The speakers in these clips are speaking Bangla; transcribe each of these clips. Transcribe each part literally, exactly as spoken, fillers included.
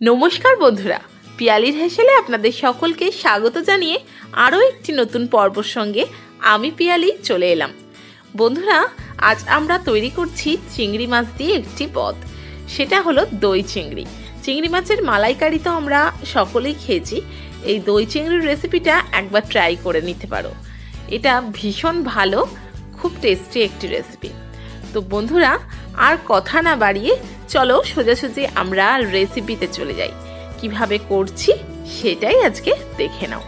নমস্কার বন্ধুরা, পিয়ালির হেসেলে আপনাদের সকলকে স্বাগত জানিয়ে আরও একটি নতুন পর্বর সঙ্গে আমি পিয়ালি চলে এলাম। বন্ধুরা, আজ আমরা তৈরি করছি চিংড়ি মাছ দিয়ে একটি পদ। সেটা হলো দই চিংড়ি। চিংড়ি মাছের মালাইকারি তো আমরা সকলেই খেয়েছি। এই দই চিংড়ির রেসিপিটা একবার ট্রাই করে নিতে পারো। এটা ভীষণ ভালো, খুব টেস্টি একটি রেসিপি। তো বন্ধুরা, আর কথা না বাড়িয়ে চলো সোজাসুজি আমরা রেসিপিতে চলে যাই। কিভাবে করছি সেটাই আজকে দেখে নাও।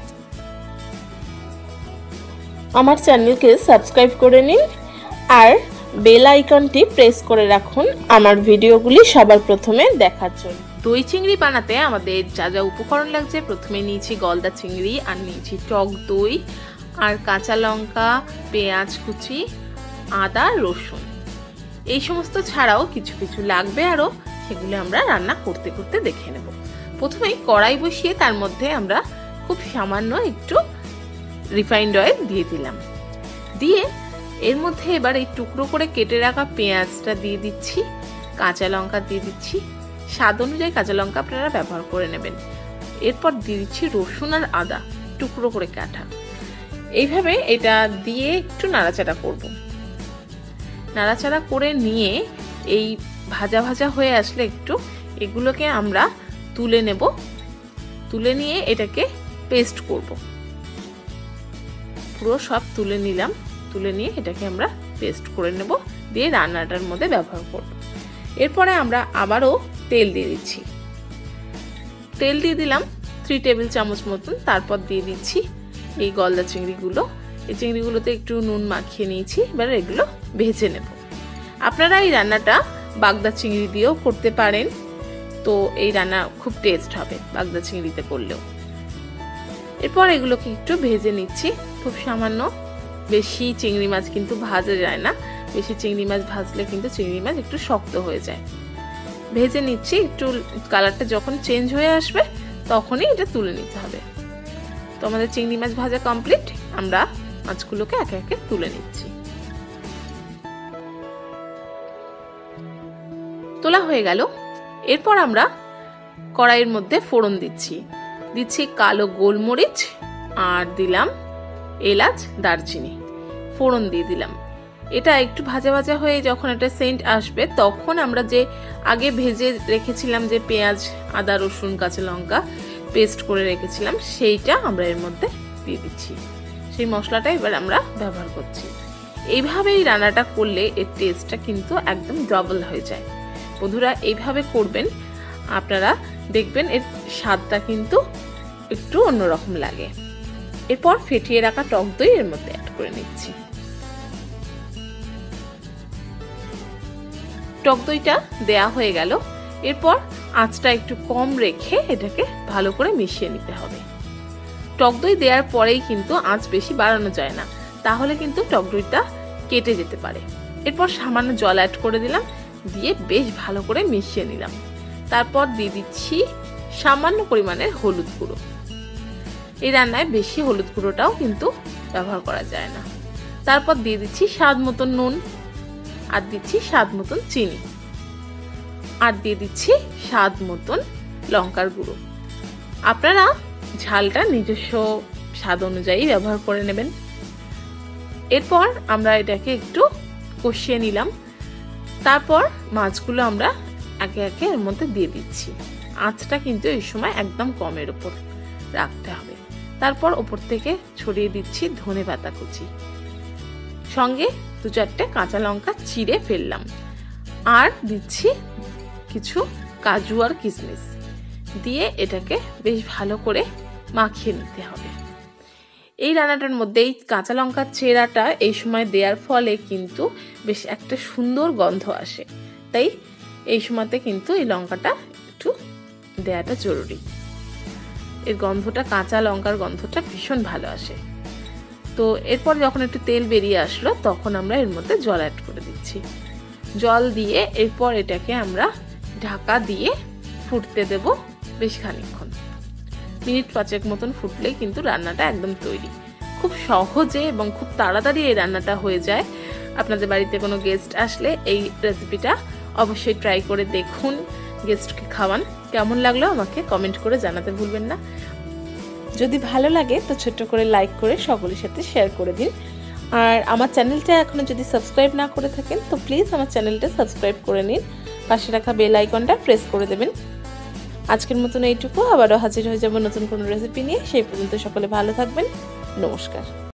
আমার চ্যানেলকে সাবস্ক্রাইব করে নিন আর বেল আইকনটি প্রেস করে রাখুন আমার ভিডিওগুলি সবার প্রথমে দেখার জন্য। দই চিংড়ি বানাতে আমাদের যা যা উপকরণ লাগছে, প্রথমে নিয়েছি গলদা চিংড়ি, আর নিয়েছি টক দই, আর কাঁচা লঙ্কা, পেঁয়াজ কুচি, আদা, রসুন। এই সমস্ত ছাড়াও কিছু কিছু লাগবে আরও, সেগুলো আমরা রান্না করতে করতে দেখে নেব। প্রথমেই কড়াই বসিয়ে তার মধ্যে আমরা খুব সামান্য একটু রিফাইন্ড অয়েল দিয়ে দিলাম। দিয়ে এর মধ্যে এবার এই টুকরো করে কেটে রাখা পেঁয়াজটা দিয়ে দিচ্ছি, কাঁচা লঙ্কা দিয়ে দিচ্ছি। স্বাদ অনুযায়ী কাঁচা লঙ্কা আপনারা ব্যবহার করে নেবেন। এরপর দিয়ে দিচ্ছি রসুন আর আদা টুকরো করে কাটা। এইভাবে এটা দিয়ে একটু নাড়াচাড়া করব। নাড়াচাড়া করে নিয়ে এই ভাজা ভাজা হয়ে আসলে একটু এগুলোকে আমরা তুলে নেব। তুলে নিয়ে এটাকে পেস্ট করব। পুরো সব তুলে নিলাম। তুলে নিয়ে এটাকে আমরা পেস্ট করে নেব, দিয়ে রান্নাটার মধ্যে ব্যবহার করব। এরপরে আমরা আবারও তেল দিয়ে দিচ্ছি। তেল দিয়ে দিলাম থ্রি টেবিল চামচ মতন। তারপর দিয়ে দিচ্ছি এই গলদা চিংড়িগুলো। এই চিংড়িগুলোতে একটু নুন মাখিয়ে নিয়েছি। এবার এগুলো ভেজে নেব। আপনারা এই রান্নাটা বাগদা চিংড়ি দিয়েও করতে পারেন। তো এই রান্না খুব টেস্ট হবে বাগদা চিংড়িতে করলেও। এরপর এগুলোকে একটু ভেজে নিচ্ছি খুব সামান্য। বেশি চিংড়ি মাছ কিন্তু ভাজা যায় না। বেশি চিংড়ি মাছ ভাজলে কিন্তু চিংড়ি মাছ একটু শক্ত হয়ে যায়। ভেজে নিচ্ছি। একটু কালারটা যখন চেঞ্জ হয়ে আসবে তখনই এটা তুলে নিতে হবে। তো আমাদের চিংড়ি মাছ ভাজা কমপ্লিট। আমরা মাছগুলোকে একে একে তুলে নিচ্ছি। তোলা হয়ে গেল। এরপর আমরা কড়াইয়ের মধ্যে ফোড়ন দিচ্ছি। দিচ্ছি কালো গোলমরিচ, আর দিলাম এলাচ, দারচিনি। ফোড়ন দিয়ে দিলাম। এটা একটু ভাজা ভাজা হয়ে যখন একটা সেন্ট আসবে তখন আমরা যে আগে ভেজে রেখেছিলাম যে পেঁয়াজ, আদা, রসুন, কাঁচা লঙ্কা পেস্ট করে রেখেছিলাম, সেইটা আমরা এর মধ্যে দিয়ে দিচ্ছি। সেই মশলাটা এবার আমরা ব্যবহার করছি। এইভাবেই রান্নাটা করলে এর টেস্টটা কিন্তু একদম ডবল হয়ে যায়। বন্ধুরা, এইভাবে করবেন, আপনারা দেখবেন এর স্বাদটা কিন্তু একটু অন্যরকম লাগে। এরপর ফেটিয়ে রাখা টক দই এর মধ্যে অ্যাড করে নিচ্ছি। টক দইটা দেয়া হয়ে গেল। এরপর আঁচটা একটু কম রেখে এটাকে ভালো করে মিশিয়ে নিতে হবে। টক দই দেওয়ার পরেই কিন্তু আঁচ বেশি বাড়ানো যায় না, তাহলে কিন্তু টক দইটা কেটে যেতে পারে। এরপর সামান্য জল অ্যাড করে দিলাম, দিয়ে বেশ ভালো করে মিশিয়ে নিলাম। তারপর দিয়ে দিচ্ছি সামান্য পরিমাণের হলুদ গুঁড়ো। এই রান্নায় বেশি হলুদ গুঁড়োটাও কিন্তু ব্যবহার করা যায় না। তারপর দিয়ে দিচ্ছি স্বাদ মতন নুন, আর দিচ্ছি স্বাদ মতন চিনি, আর দিয়ে দিচ্ছি স্বাদ মতন লঙ্কার গুঁড়ো। আপনারা ঝালটা নিজস্ব স্বাদ অনুযায়ী ব্যবহার করে নেবেন। এরপর আমরা এটাকে একটু কষিয়ে নিলাম। তারপর মাছগুলো আমরা একে একে এর মধ্যে দিয়ে দিচ্ছি। আঁচটা কিন্তু এই সময় একদম কমের উপর রাখতে হবে। তারপর ওপর থেকে ছড়িয়ে দিচ্ছি ধনে পাতা কুচি, সঙ্গে দু চারটে কাঁচা লঙ্কা চিড়ে ফেললাম, আর দিচ্ছি কিছু কাজু আর কিশমিশ। দিয়ে এটাকে বেশ ভালো করে মাখিয়ে নিতে হবে। এই রান্নাটার মধ্যে এই কাঁচা লঙ্কার চেরাটা এই সময় দেওয়ার ফলে কিন্তু বেশ একটা সুন্দর গন্ধ আসে। তাই এই সময়তে কিন্তু এই লঙ্কাটা একটু দেওয়াটা জরুরি। এর গন্ধটা, কাঁচা লঙ্কার গন্ধটা ভীষণ ভালো আসে। তো এরপর যখন একটু তেল বেরিয়ে আসলো তখন আমরা এর মধ্যে জল অ্যাড করে দিচ্ছি। জল দিয়ে এরপর এটাকে আমরা ঢাকা দিয়ে ফুটতে দেব বেশ খানিকক্ষণ। মিনিট পাঁচেক মতন ফুটলেই কিন্তু রান্নাটা একদম তৈরি। খুব সহজে এবং খুব তাড়াতাড়ি এই রান্নাটা হয়ে যায়। আপনাদের বাড়িতে কোনো গেস্ট আসলে এই রেসিপিটা অবশ্যই ট্রাই করে দেখুন। গেস্টকে খাওয়ান। কেমন লাগলো আমাকে কমেন্ট করে জানাতে ভুলবেন না। যদি ভালো লাগে তো ছোট্ট করে লাইক করে সকলের সাথে শেয়ার করে দিন। আর আমার চ্যানেলটা এখনও যদি সাবস্ক্রাইব না করে থাকেন তো প্লিজ আমার চ্যানেলটা সাবস্ক্রাইব করে নিন, পাশে রাখা বেল আইকনটা প্রেস করে দেবেন। আজকের মতন এইটুকু, আবারও হাজির হয়ে যাব নতুন কোনো রেসিপি নিয়ে। সেই পর্যন্ত সকলে ভালো থাকবেন। নমস্কার।